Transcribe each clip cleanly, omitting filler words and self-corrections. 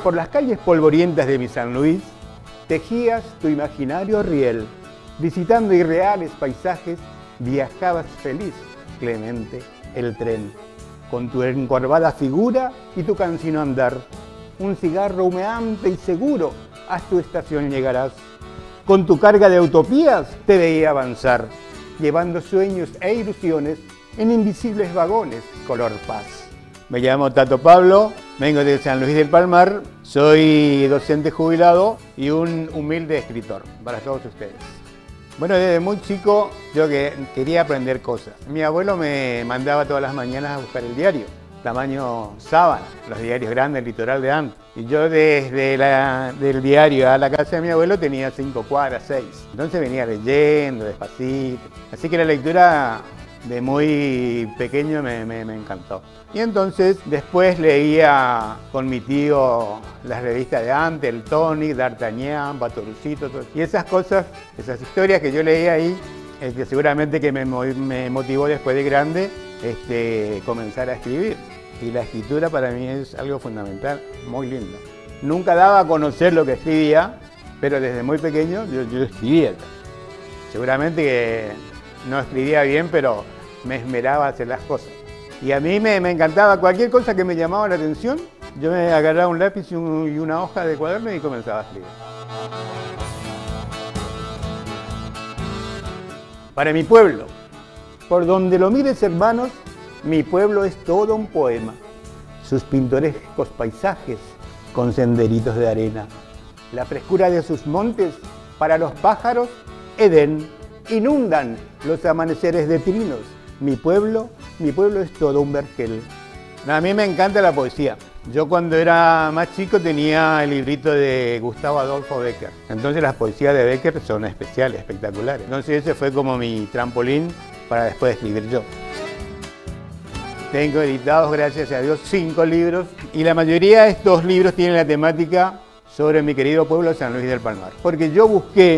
por las calles polvorientas de mi San Luis, tejías tu imaginario riel. Visitando irreales paisajes, viajabas feliz, Clemente, el tren. Con tu encorvada figura y tu cansino andar, un cigarro humeante y seguro, a tu estación llegarás. Con tu carga de utopías te veía avanzar, llevando sueños e ilusiones en invisibles vagones color paz. Me llamo Tato Pablo, vengo de San Luis del Palmar, soy docente jubilado y un humilde escritor para todos ustedes. Bueno, desde muy chico yo quería aprender cosas. Mi abuelo me mandaba todas las mañanas a buscar el diario, tamaño sábana, los diarios grandes, el litoral de antes. Y yo desde del diario a la casa de mi abuelo tenía 5 cuadras, 6. Entonces venía leyendo despacito. Así que la lectura de muy pequeño me encantó. Y entonces después leía con mi tío las revistas de antes, el Tony, D'Artagnan, Batorucito, todo. Y esas cosas, esas historias que yo leía ahí, seguramente que me motivó después de grande comenzar a escribir. Y la escritura para mí es algo fundamental, muy lindo. Nunca daba a conocer lo que escribía, pero desde muy pequeño yo escribía. Seguramente que no escribía bien, pero me esmeraba a hacer las cosas. Y a mí me encantaba cualquier cosa que me llamaba la atención, yo me agarraba un lápiz y una hoja de cuaderno y comenzaba a escribir. Para mi pueblo, por donde lo mires, hermanos, mi pueblo es todo un poema. Sus pintorescos paisajes con senderitos de arena. La frescura de sus montes, para los pájaros, Edén. Inundan los amaneceres de trinos. Mi pueblo es todo un vergel. A mí me encanta la poesía. Yo cuando era más chico tenía el librito de Gustavo Adolfo Bécquer. Entonces las poesías de Bécquer son especiales, espectaculares. Entonces ese fue como mi trampolín para después escribir yo. Tengo editados, gracias a Dios, 5 libros y la mayoría de estos libros tienen la temática sobre mi querido pueblo San Luis del Palmar. Porque yo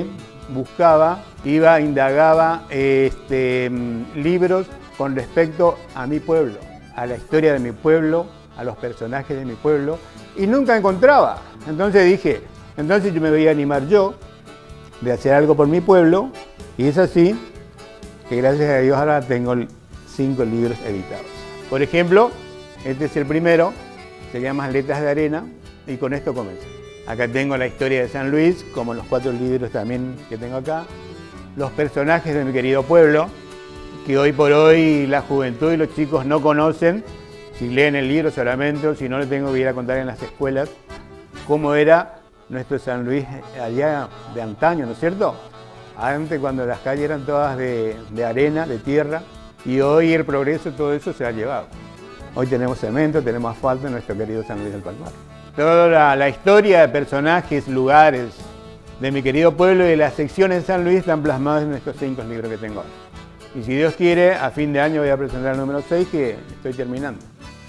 indagaba libros con respecto a mi pueblo, a la historia de mi pueblo, a los personajes de mi pueblo y nunca encontraba. Entonces dije, entonces yo me voy a animar yo de hacer algo por mi pueblo y es así que gracias a Dios ahora tengo 5 libros editados. Por ejemplo, este es el primero, se llama Letras de Arena y con esto comienza. Acá tengo la historia de San Luis, como los 4 libros también que tengo acá. Los personajes de mi querido pueblo, que hoy por hoy la juventud y los chicos no conocen, si leen el libro solamente o si no, les tengo que ir a contar en las escuelas cómo era nuestro San Luis allá de antaño, ¿no es cierto? Antes, cuando las calles eran todas de arena, de tierra, y hoy el progreso, todo eso se ha llevado. Hoy tenemos cemento, tenemos asfalto en nuestro querido San Luis del Palmar. Toda la historia de personajes, lugares de mi querido pueblo y de las secciones de San Luis están plasmadas en estos 5 libros que tengo ahora. Y si Dios quiere, a fin de año voy a presentar el número 6 que estoy terminando.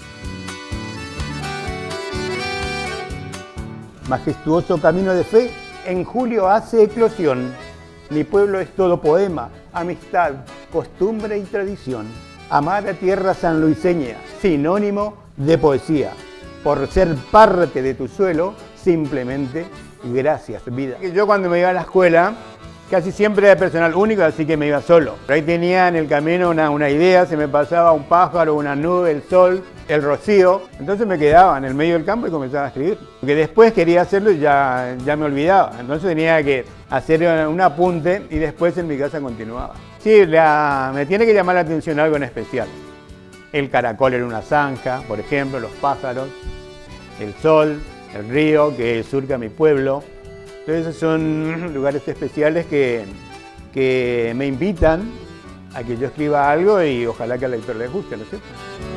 Majestuoso camino de fe, en julio hace eclosión. Mi pueblo es todo poema, amistad, costumbre y tradición. Amada tierra sanluiseña, sinónimo de poesía. Por ser parte de tu suelo, simplemente gracias, vida. Yo cuando me iba a la escuela, casi siempre era personal único, así que me iba solo. Pero ahí tenía en el camino una idea, se me pasaba un pájaro, una nube, el sol, el rocío. Entonces me quedaba en el medio del campo y comenzaba a escribir. Porque después quería hacerlo y ya me olvidaba. Entonces tenía que hacer un apunte y después en mi casa continuaba. Sí, me tiene que llamar la atención algo en especial. El caracol en una zanja, por ejemplo, los pájaros, el sol, el río que surca mi pueblo. Entonces esos son lugares especiales que me invitan a que yo escriba algo y ojalá que al lector le guste, ¿no es cierto?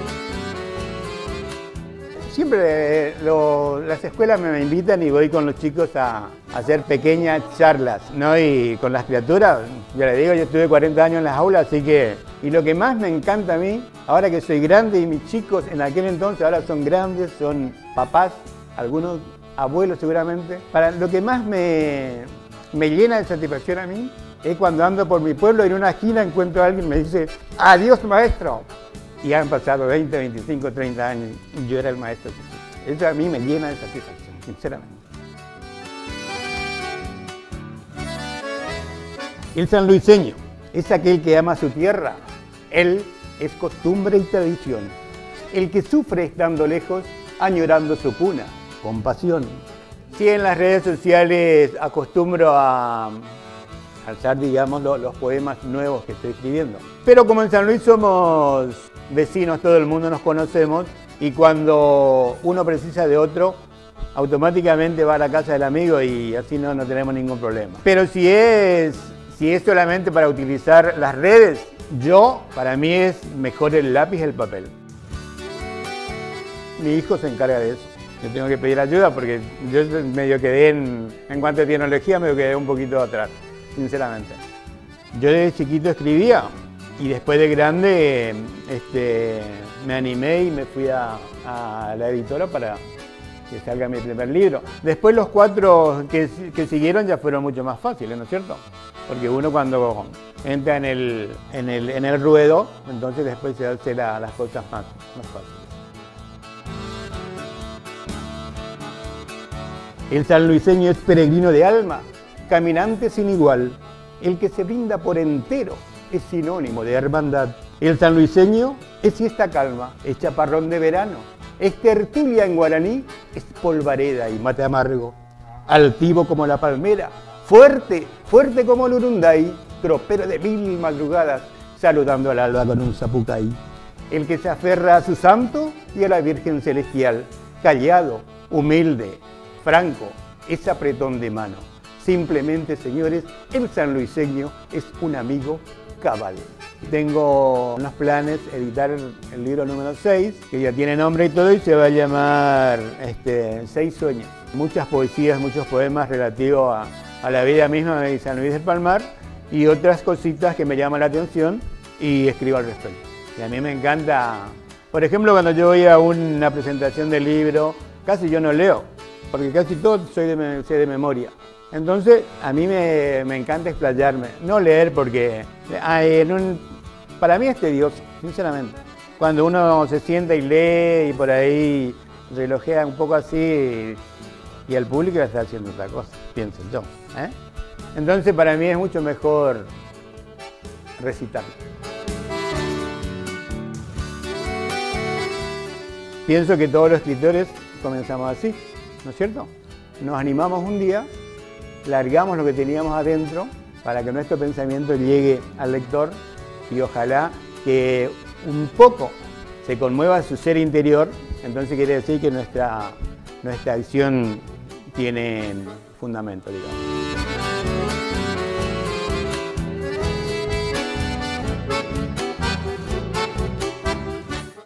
Siempre las escuelas me invitan y voy con los chicos a hacer pequeñas charlas, ¿no? Y con las criaturas, ya les digo, yo estuve 40 años en las aulas, así que... Y lo que más me encanta a mí, ahora que soy grande y mis chicos en aquel entonces ahora son grandes, son papás, algunos abuelos seguramente. Lo que más me llena de satisfacción a mí es cuando ando por mi pueblo y en una esquina encuentro a alguien y me dice ¡adiós, maestro! Y han pasado 20, 25, 30 años y yo era el maestro. Eso a mí me llena de satisfacción. sinceramente. El sanluiseño es aquel que ama su tierra. Él es costumbre y tradición. El que sufre estando lejos, añorando su cuna, con pasión. Sí, en las redes sociales acostumbro a alzar, digamos, los poemas nuevos que estoy escribiendo. Pero como en San Luis somos vecinos, todo el mundo nos conocemos, y cuando uno precisa de otro, automáticamente va a la casa del amigo y así no tenemos ningún problema. Pero si es solamente para utilizar las redes, para mí es mejor el lápiz y el papel. Mi hijo se encarga de eso. Yo tengo que pedir ayuda porque yo medio quedé en cuanto a tecnología, medio quedé un poquito atrás, sinceramente. Yo desde chiquito escribía y después de grande me animé y me fui a la editora para que salga mi primer libro. Después los 4 que siguieron ya fueron mucho más fáciles, ¿no es cierto? Porque uno cuando entra en el ruedo, entonces después se hace las cosas más fáciles. El sanluiseño es peregrino de alma, caminante sin igual. El que se brinda por entero es sinónimo de hermandad. El sanluiseño es siesta calma, es chaparrón de verano, es tertulia en guaraní, es polvareda y mate amargo. Altivo como la palmera, fuerte como el urunday, tropero de 1000 madrugadas, saludando al alba con un zapucay. El que se aferra a su santo y a la Virgen Celestial, callado, humilde, franco, es apretón de mano. Simplemente, señores, el sanluiseño es un amigo cabal. Tengo unos planes, editar el libro número 6, que ya tiene nombre y todo, y se va a llamar 6 sueños. Muchas poesías, muchos poemas relativos a la vida misma de San Luis del Palmar y otras cositas que me llaman la atención y escribo al respecto. Y a mí me encanta, por ejemplo, cuando yo voy a una presentación del libro, casi yo no leo, porque casi todo sé de memoria. Entonces, a mí me encanta explayarme, no leer porque para mí es tedioso, sinceramente. Cuando uno se sienta y lee y por ahí relojea un poco así y el público está haciendo otra cosa, pienso yo. Entonces, para mí es mucho mejor recitar. Pienso que todos los escritores comenzamos así, ¿no es cierto? Nos animamos un día, largamos lo que teníamos adentro para que nuestro pensamiento llegue al lector y ojalá que un poco se conmueva su ser interior. Entonces quiere decir que nuestra acción tiene fundamento, digamos.